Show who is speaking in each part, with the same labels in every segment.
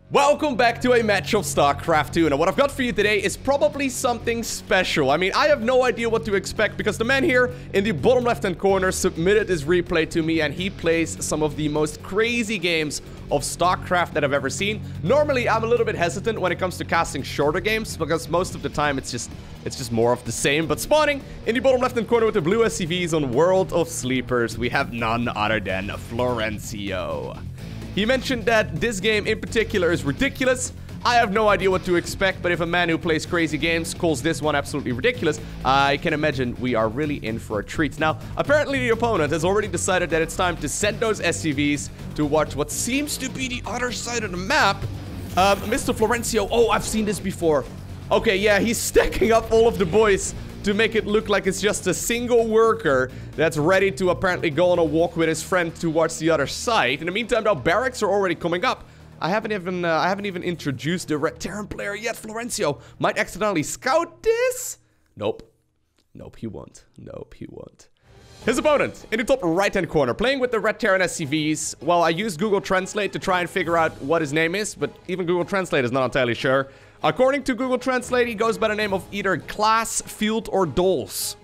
Speaker 1: Welcome back to a match of StarCraft 2. Now, what I've got for you today is probably something special. I mean, I have no idea what to expect because the man here in the bottom left-hand corner submitted this replay to me and he plays some of the most crazy games of StarCraft that I've ever seen. Normally, I'm a little bit hesitant when it comes to casting shorter games because most of the time it's just more of the same. But spawning in the bottom left-hand corner with the blue SCVs on World of Sleepers, we have none other than Florencio. He mentioned that this game in particular is ridiculous. I have no idea what to expect, but if a man who plays crazy games calls this one absolutely ridiculous, I can imagine we are really in for a treat. Now, apparently the opponent has already decided that it's time to send those SCVs to watch what seems to be the other side of the map. Mr. Florencio, oh, I've seen this before. Okay, yeah, he's stacking up all of the boys to make it look like it's just a single worker that's ready to apparently go on a walk with his friend towards the other side. In the meantime, though, barracks are already coming up. I haven't even introduced the Red Terran player yet. Florencio might accidentally scout this. Nope, he won't. Nope, he won't. His opponent in the top right-hand corner, playing with the Red Terran SCVs. Well, I used Google Translate to try and figure out what his name is, but even Google Translate is not entirely sure. According to Google Translate, he goes by the name of either Class, Field, or Dolls.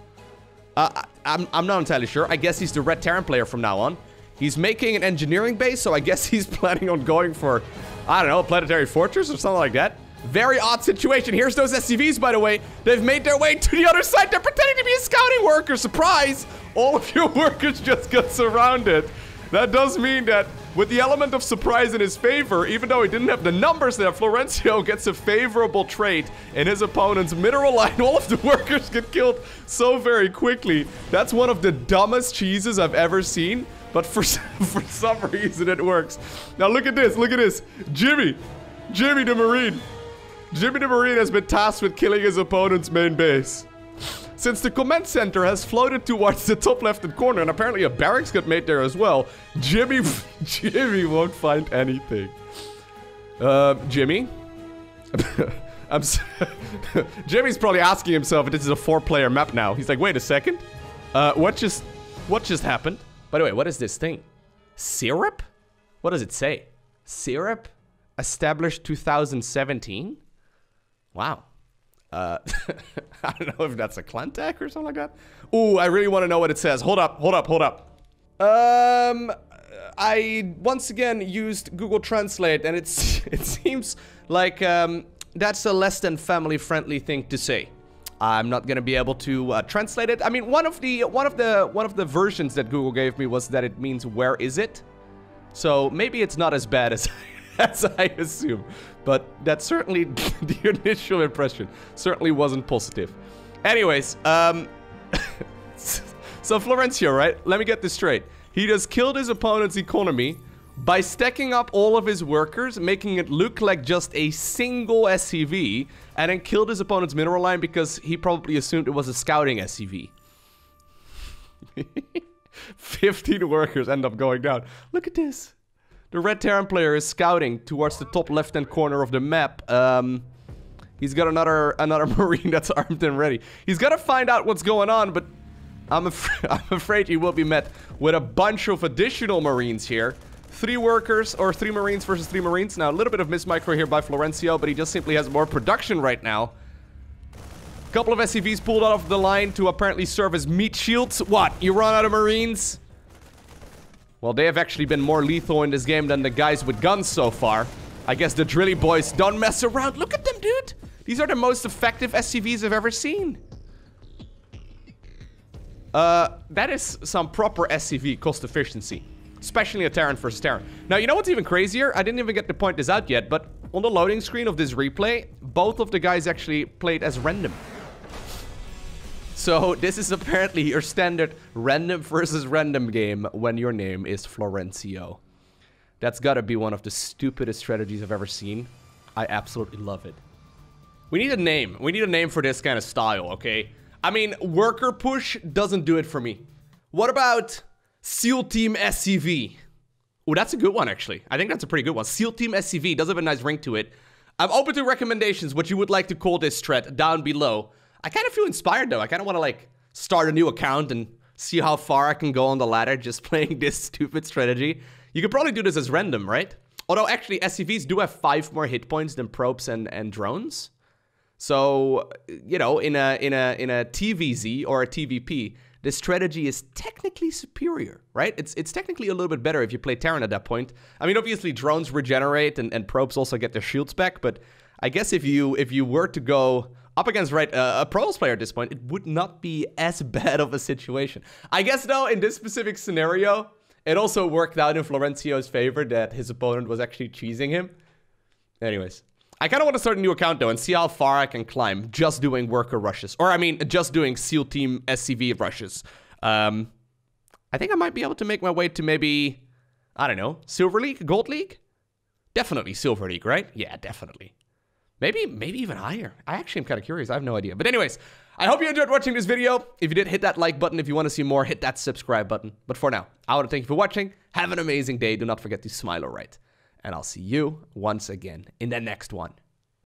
Speaker 1: I'm not entirely sure. I guess he's the Red Terran player from now on. He's making an engineering base, so I guess he's planning on going for, I don't know, a planetary fortress or something like that. Very odd situation. Here's those SCVs, by the way. They've made their way to the other side. They're pretending to be a scouting worker. Surprise! All of your workers just got surrounded. That does mean that with the element of surprise in his favor, even though he didn't have the numbers there, Florencio gets a favorable trade in his opponent's mineral line. All of the workers get killed so very quickly. That's one of the dumbest cheeses I've ever seen, but for some reason it works. Now look at this, look at this. Jimmy the Marine. Jimmy the Marine has been tasked with killing his opponent's main base. Since the command center has floated towards the top left-hand corner, and apparently a barracks got made there as well, Jimmy won't find anything. Jimmy? Jimmy's probably asking himself if this is a 4-player map now. He's like, wait a second. What just happened? By the way, what is this thing? Syrup? What does it say? Syrup? Established 2017? Wow. I don't know if that's a clan tag or something like that. Ooh, I really want to know what it says. Hold up. I once again used Google Translate, and it seems like that's a less than family-friendly thing to say. I'm not gonna be able to translate it. I mean, one of the versions that Google gave me was that it means "where is it?" So maybe it's not as bad as as I assume, but that's certainly the initial impression certainly wasn't positive. Anyways, so Florencio, right? Let me get this straight. He just killed his opponent's economy by stacking up all of his workers, making it look like just a single SCV, and then killed his opponent's mineral line because he probably assumed it was a scouting SCV. 15 workers end up going down. Look at this. The Red Terran player is scouting towards the top left-hand corner of the map. He's got another Marine that's armed and ready. He's got to find out what's going on, but I'm afraid he will be met with a bunch of additional Marines here. 3 workers, or 3 Marines versus 3 Marines. Now, a little bit of mismicro here by Florencio, but he just simply has more production right now. A couple of SCVs pulled out of the line to apparently serve as meat shields. What? You run out of Marines? Well, they have actually been more lethal in this game than the guys with guns so far. I guess the drilly boys don't mess around. Look at them, dude. These are the most effective SCVs I've ever seen. That is some proper SCV cost efficiency. Especially a Terran versus Terran. Now, you know what's even crazier? I didn't even get to point this out yet, but on the loading screen of this replay, both of the guys actually played as random. So, this is apparently your standard random versus random game when your name is Florencio. That's gotta be one of the stupidest strategies I've ever seen. I absolutely love it. We need a name. We need a name for this kind of style, okay? I mean, worker push doesn't do it for me. What about SEAL Team SCV? Oh, that's a good one, actually. I think that's a pretty good one. SEAL Team SCV does have a nice ring to it. I'm open to recommendations, what you would like to call this thread down below. I kind of feel inspired, though. I kind of want to, like, start a new account and see how far I can go on the ladder just playing this stupid strategy. You could probably do this as random, right? Although, actually, SCVs do have 5 more hit points than probes and drones. So, you know, in a TVZ or a TVP, this strategy is technically superior, right? It's technically a little bit better if you play Terran at that point. I mean, obviously, drones regenerate and probes also get their shields back, but I guess if you were to go up against, right, a Protoss player at this point, it would not be as bad of a situation. I guess, though, in this specific scenario, it also worked out in Florencio's favor that his opponent was actually cheesing him. Anyways, I kind of want to start a new account, though, and see how far I can climb just doing worker rushes. Or, I mean, just doing SEAL Team SCV rushes. I think I might be able to make my way to maybe, I don't know, Silver League? Gold League? Definitely Silver League, right? Yeah, definitely. Maybe even higher. I actually am kind of curious. I have no idea. But anyways, I hope you enjoyed watching this video. If you did, hit that like button. If you want to see more, hit that subscribe button. But for now, I want to thank you for watching. Have an amazing day. Do not forget to smile or write. And I'll see you once again in the next one.